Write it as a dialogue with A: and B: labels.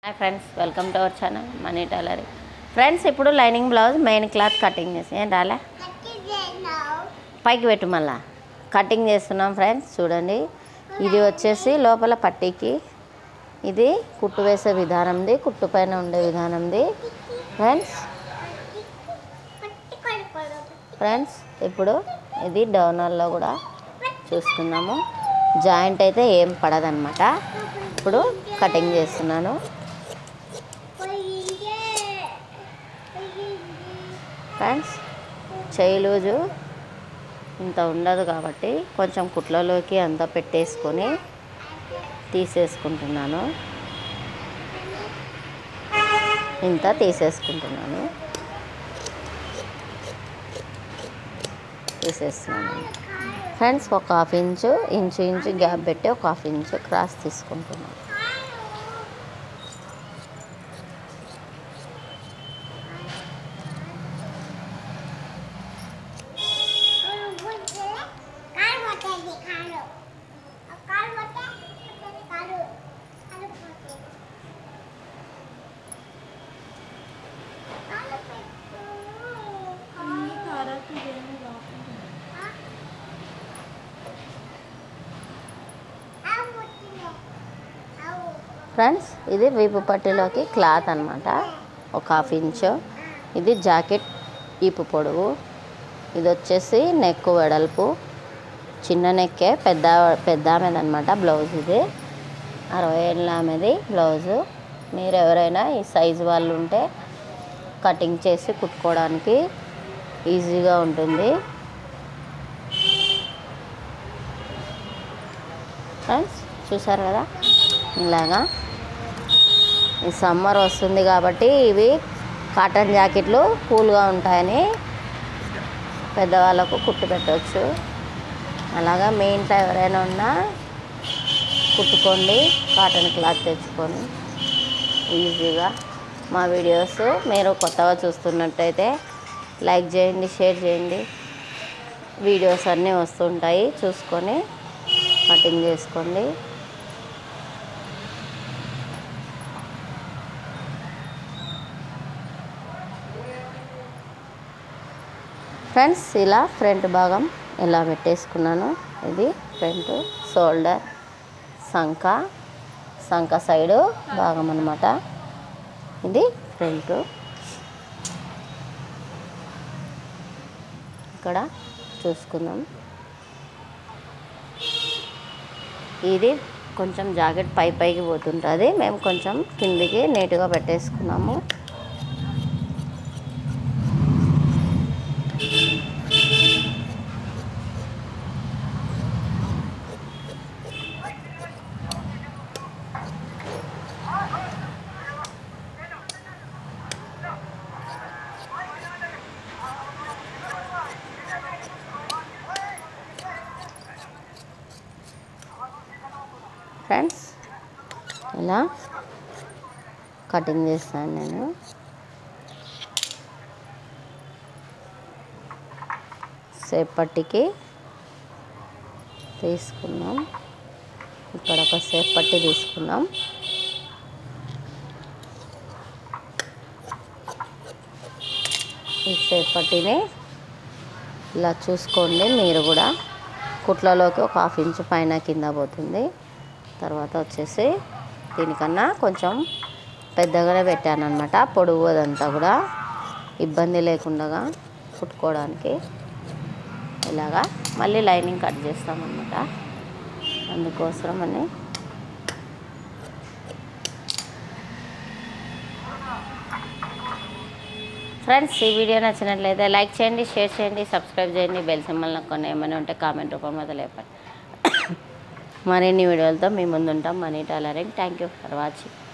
A: Hi friends, welcome to our channel money tailoring. Friends, ఇప్పుడు lining blouse main cloth cutting చేసి ఏం రాలే పైకి పెట్టు మళ్ళా కటింగ్ చేస్తున్నాం. ఫ్రెండ్స్ చూడండి, ఇది వచ్చేసి లోపల పట్టీకి ఇది కుట్టు వేసే విధానంది, కుట్టు పైన ఉండే విధానంది. ఫ్రెండ్స్ ఇప్పుడు ఇది డౌనర్లో కూడా చూస్తున్నాము. జాయింట్ అయితే ఏం పడదన్నమాట. ఇప్పుడు కటింగ్ చేస్తున్నాను. ఫ్రెండ్స్, చేయి లూజు ఇంత ఉండదు కాబట్టి కొంచెం కుట్లలోకి అంతా పెట్టేసుకొని తీసేసుకుంటున్నాను. ఇంత తీసేస్తున్నాను. ఫ్రెండ్స్, ఒక హాఫ్ ఇంచు గ్యాప్ పెట్టి ఒక హాఫ్ ఇంచు క్రాస్ తీసుకుంటున్నాను. ఫ్రెండ్స్, ఇది వీపు పట్టీలోకి క్లాత్ అన్నమాట. ఒక హాఫ్ ఇంచు. ఇది జాకెట్ ఈపు పొడవు. ఇది వచ్చేసి నెక్ వెడల్పు. చిన్న నెక్కే, పెద్ద ఆమెదన్నమాట బ్లౌజ్. ఇది 60 ఏళ్ళ ఆమెది బ్లౌజు. మీరు ఎవరైనా ఈ సైజు వాళ్ళు ఉంటే కటింగ్ చేసి కుట్టుకోవడానికి ఈజీగా ఉంటుంది. ఫ్రెండ్స్ చూసారు కదా, ఇలాగా ఈ సమ్మర్ వస్తుంది కాబట్టి ఇవి కాటన్ జాకెట్లు కూల్గా ఉంటాయని పెద్దవాళ్ళకు కుట్టు పెట్టవచ్చు. అలాగా మీ ఇంట్లో ఎవరైనా ఉన్నా కుట్టుకోండి. కాటన్ క్లాత్ తెచ్చుకొని ఈజీగా. మా వీడియోస్ మీరు కొత్తగా చూస్తున్నట్టయితే లైక్ చేయండి, షేర్ చేయండి. వీడియోస్ అన్నీ వస్తుంటాయి, చూసుకొని కటింగ్ చేసుకోండి. ఫ్రెండ్స్, ఇలా ఫ్రంట్ భాగం ఎలా పెట్టేసుకున్నాను. ఇది ఫ్రంట్ షోల్డర్, సంక సైడు భాగం అన్నమాట. ఇది ఫ్రంట్. ఇక్కడ చూసుకుందాం. ఇది కొంచెం జాకెట్ పైకి పోతుంటుంది. మేము కొంచెం కిందికి నీట్గా పెట్టేసుకున్నాము. ఫ్రెండ్స్, ఇలా కటింగ్ చేస్తాను నేను. సేప్ పట్టీకి తీసుకున్నాం. ఇక్కడ ఒక సేప్ పట్టీ తీసుకున్నాం. ఈ సేప్ పట్టీని ఇలా చూసుకోండి. మీరు కూడా కుట్లలోకి ఒక హాఫ్ ఇంచు పైన కింద పోతుంది. తర్వాత వచ్చేసి దీనికన్నా కొంచెం పెద్దగానే పెట్టాను అన్నమాట. పొడవు అదంతా కూడా ఇబ్బంది లేకుండా కుట్టుకోవడానికి. ఇలాగా మళ్ళీ లైనింగ్ కట్ చేస్తామన్నమాట. అందుకోసమని ఫ్రెండ్స్, ఈ వీడియో నచ్చినట్లయితే లైక్ చేయండి, షేర్ చేయండి, సబ్స్క్రైబ్ చేయండి. బెల్ సింబల్ నొక్కండి. ఏమైనా ఉంటే కామెంట్ రూపంలో తెలియపండి. మరిన్ని వీడియోలతో మీ ముందుంటాం. Money tailoring. Thank you for watching.